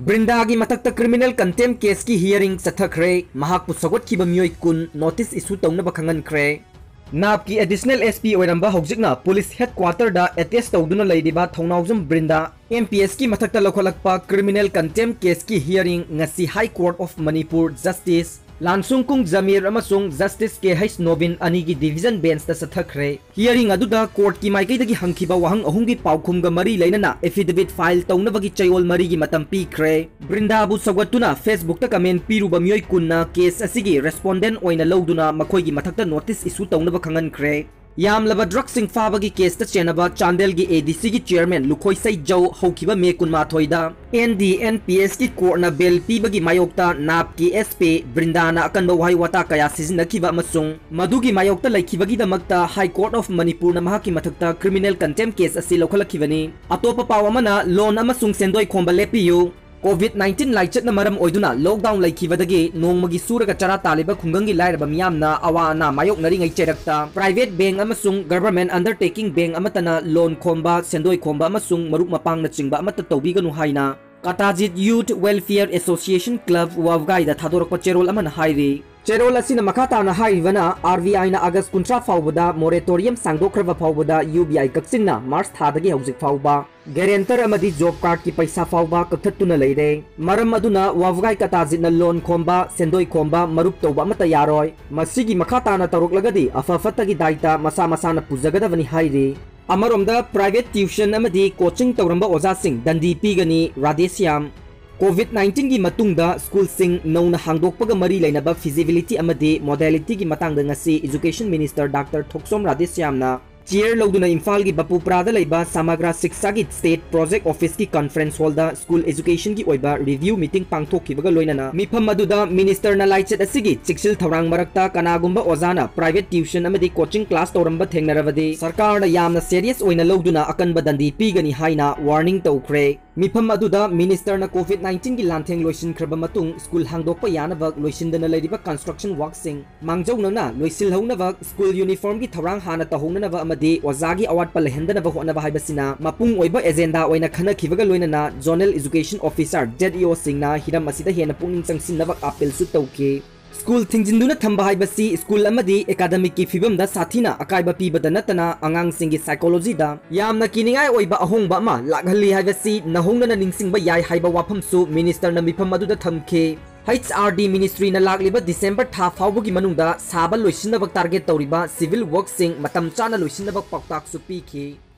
ब्रिंदा की मथक criminal contempt case की हियरिंग चथखरे महाकु सगोटखिबा मियोय कुन नोटिस इशू तौनबा खंगनख्रे नाप की एडिशनल एसपी ओइरंबा हौजिकना पुलिस हेडक्वार्टर दा अटेच तौदुना लैदिबा थौनाउजम ब्रिंदा एमपीएस की मथक लौखलकपा क्रिमिनल कंटेम केस की hearing ngasi high court of Manipur justice Lanusungkum Jamir अमसुंग जस्टिस के हैस नोबिन अनि की डिवीजन बेंच ता सथखरे हियरिंग अदुदा कोर्ट की माइकैदगी हंखिबा वाहंग अहुम की पाउखुमगा मरी लैनना एफिडेविट फाइल तौनबगी चयोल मरी की मतम पीख्रे ब्रिंदाबु सगवतुना फेसबुक ता कमेंट पीरुबा मियोय कुन्ना केस असिगी रेस्पोंडेंट ओइना लौदुना मखोयगी मथक्ता नोटिस इशू तौनबा खंगनख्रे यामलबा ड्रग सिंग फाबगी केस ता चेनबा चांदेल की एडीसी की चेयरमैन लुखोय सैजौ हौखिबा मे कुनमाथोयदा एनडीएनपीएस की कोर्टना बेल पीबगी मायोक्ता नाप की एसपी ब्रिंदाना अकनबा वाई वाता कया सिजनखिबा अमसुंग मधुगी मायोक्ता लैखिबगी दमक्ता हाई कोर्ट ऑफ मणिपुर ना महाकी मथक्ता क्रिमिनल कंटेम केस असि लौखलखिबनी अतोपा पाव अमना लोन अमसुंग सेंदोय खोंबा लेपियु कोविड-19 लाइचटना मरम ओइदुना लॉकडाउन लैखिबदगी नोंमगी सूरगा चरा तालिबा खुंगंगी लाइरबा मियामना अवाना मायोकनरिंगै चेरक्ता प्राइवेट बैंक अमसुंग गवर्नमेंट अंडरटेकिंग बैंक अमतना लोन खोंबा सेंदोय खोंबा अमसुंग मरुक मपांगना चिंगबा अमता तौबिगनु हाइना कटाजित यूथ वेलफेयर एसोसिएशन क्लब वावगाइदा थादोरकपा चेरोल अमना हाइरी चेरोल असिना मखाताना हाइरिबना आरबीआई ना अगस्त 19 फाउबदा मोरेटोरियम सांगदोखरबा फाउबदा यूबीआई कक्सिंगना मार्च थादगी हौजिक फाउबा गारंटर अमदी जॉब कार्ड की पैसा फाउबा कथतुना लैरे मरम अदुना वावगाई कताजित ना लोन खोंबा सेंदोय खोंबा मरुप तौबा अमता यारोय मसिगी मखाताना तरोकलगदी अफफतगी दायिता मसा मसाना पुजगदबनी हाइरी अमरोमदा प्राइवेट ट्यूशन अमदी कोचिंग तौरंबा ओजासिंग दंडी पीगनी राधेश्याम कोविड-19 की मतुंगदा स्कूल सिंग नौना हांगदोकपगा मरी लैनबा फिजिबिलिटी अमदी मोडेलिटी की मतंगदा ngasi education minister doctor Thoksom राधेश्यामना चेयर लौदुना इम्फाल की बपुप्रादा लैबा समग्र शिक्षा की स्टेट प्रोजेक्ट ऑफिस की कॉन्फ्रेंस हॉल दा स्कूल एजुकेशन की ओइबा रिव्यू मीटिंग पांगथोखिबगा लोइनना मिफम मदुदा मिनिस्टर ना लाइचेट असिगी चिक्सिल थौरांग मरक्ता कनागुंबा ओजाना प्राइवेट ट्यूशन अमदी कोचिंग क्लास तौरंबा थेंगनरबदी सरकार यामना सीरियस ओइना लौदुना अकनबा दंडी पीगनी हाइना वार्निंग तौख्रे मिफम अदुदा मिनिस्टर ना कोविड-19 की लांथेंग लोइसिनख्रबा मतुंग स्कूल हांगदोकपा यानबा लोइसिनदना लैरिबा कंस्ट्रक्शन वर्कसिंग मांगजौनना लोइसिलहौनबा स्कूल यूनिफॉर्म की थौरांग हाना तहौननबा अमदी ओजागी अवाटपा लेहंदनबा होनबा हाइबसिना मपुंग ओइबा एजेंडा ओइना खनखिबगा लोइनना जोनल एजुकेशन ऑफिसर जेडईओ सिंगना हिरम असिदा हेना पुंगनिंग चंगसिनबा अपील सु तौके स्कूल थिंजिंदुना थंबा हाइबसी स्कूल अमदी एकेडमिक की फिबमदा साथीना अकाइबा पीबदा नतना अंगांग सिंगी साइकोलॉजी दा यामना किनिंगाय ओइबा अहोंगबा अमा लागहल्ली हाइबसी नहोंगना निंगसिंगबा याय हाइबा वाफमसु मिनिस्टर ना मिफम अदुदा थमखे HRD मिनिस्ट्री ना लागलिबा दिसंबर था फाउबगी मनुंगदा साबा लोइसिनबा टारगेट तौरिबा सिविल वर्क सिंग मतम चाना लोइसिनबा पाक्ताक सु पीखी।